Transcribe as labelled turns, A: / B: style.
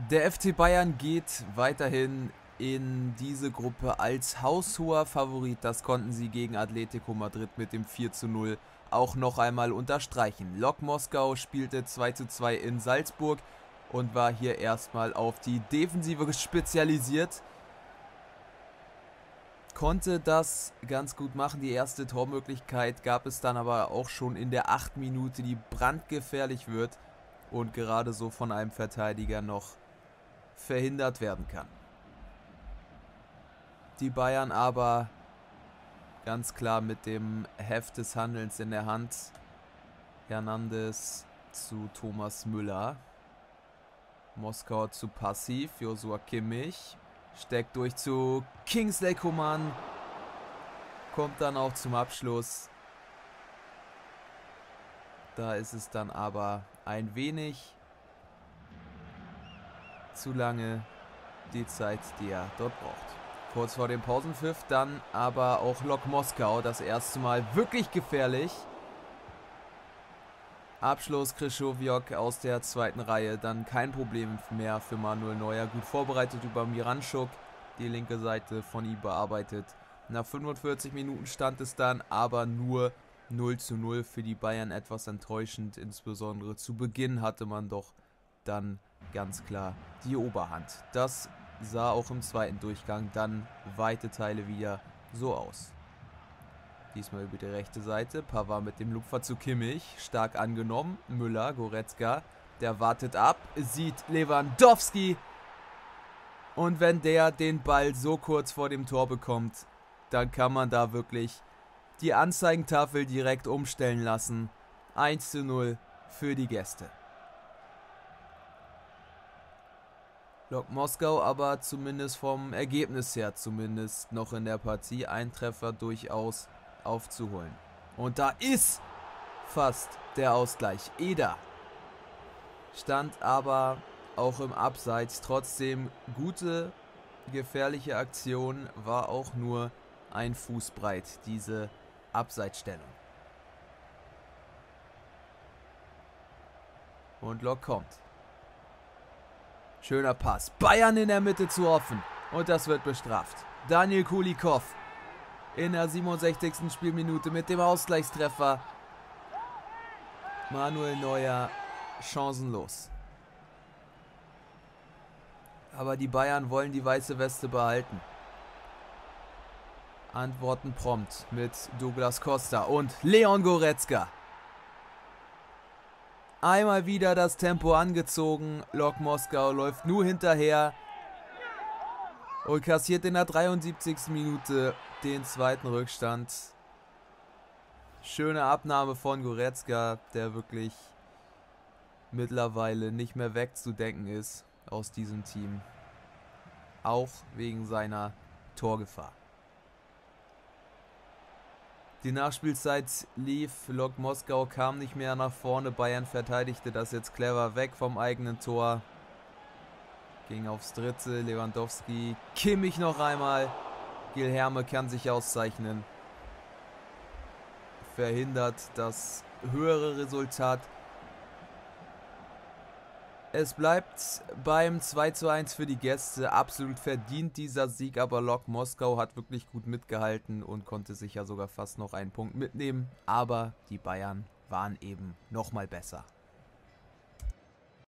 A: Der FC Bayern geht weiterhin in diese Gruppe als haushoher Favorit. Das konnten sie gegen Atletico Madrid mit dem 4:0 auch noch einmal unterstreichen. Lok Moskau spielte 2:2 in Salzburg und war hier erstmal auf die Defensive spezialisiert. Konnte das ganz gut machen. Die erste Tormöglichkeit gab es dann aber auch schon in der 8. Minute, die brandgefährlich wird und gerade so von einem Verteidiger noch verhindert werden kann. Die Bayern aber ganz klar mit dem Heft des Handelns in der Hand. Hernandez zu Thomas Müller. Moskau zu passiv. Joshua Kimmich steckt durch zu Kingsley Coman. Kommt dann auch zum Abschluss. Da ist es dann aber ein wenig zu lange die Zeit, die er dort braucht. Kurz vor dem Pausenpfiff dann aber auch Lok Moskau das erste Mal wirklich gefährlich. Abschluss Krychowiak aus der zweiten Reihe, dann kein Problem mehr für Manuel Neuer. Gut vorbereitet über Miranchuk, die linke Seite von ihm bearbeitet. Nach 45 Minuten stand es dann aber nur 0:0 für die Bayern, etwas enttäuschend. Insbesondere zu Beginn hatte man doch dann ganz klar die Oberhand. Das sah auch im zweiten Durchgang dann weite Teile wieder so aus. Diesmal über die rechte Seite. Pavard mit dem Lupfer zu Kimmich. Stark angenommen. Müller, Goretzka. Der wartet ab. Sieht Lewandowski. Und wenn der den Ball so kurz vor dem Tor bekommt, dann kann man da wirklich die Anzeigentafel direkt umstellen lassen. 1:0 für die Gäste. Lok Moskau aber zumindest vom Ergebnis her zumindest noch in der Partie. Ein Treffer durchaus aufzuholen. Und da ist fast der Ausgleich. Eder stand aber auch im Abseits. Trotzdem gute, gefährliche Aktion. War auch nur ein Fuß breit, diese Abseitsstellung. Und Lok kommt. Schöner Pass. Bayern in der Mitte zu offen. Und das wird bestraft. Daniel Kulikov in der 67. Spielminute mit dem Ausgleichstreffer. Manuel Neuer chancenlos. Aber die Bayern wollen die weiße Weste behalten. Antworten prompt mit Douglas Costa und Leon Goretzka. Einmal wieder das Tempo angezogen. Lok Moskau läuft nur hinterher und kassiert in der 73. Minute den zweiten Rückstand. Schöne Abnahme von Goretzka, der wirklich mittlerweile nicht mehr wegzudenken ist aus diesem Team. Auch wegen seiner Torgefahr. Die Nachspielzeit lief, Lok Moskau kam nicht mehr nach vorne, Bayern verteidigte das jetzt clever weg vom eigenen Tor. Ging aufs dritte, Lewandowski, Kimmich noch einmal, Guilherme kann sich auszeichnen. Verhindert das höhere Resultat. Es bleibt beim 2:1 für die Gäste. Absolut verdient dieser Sieg, aber Lok Moskau hat wirklich gut mitgehalten und konnte sich ja sogar fast noch einen Punkt mitnehmen. Aber die Bayern waren eben nochmal besser.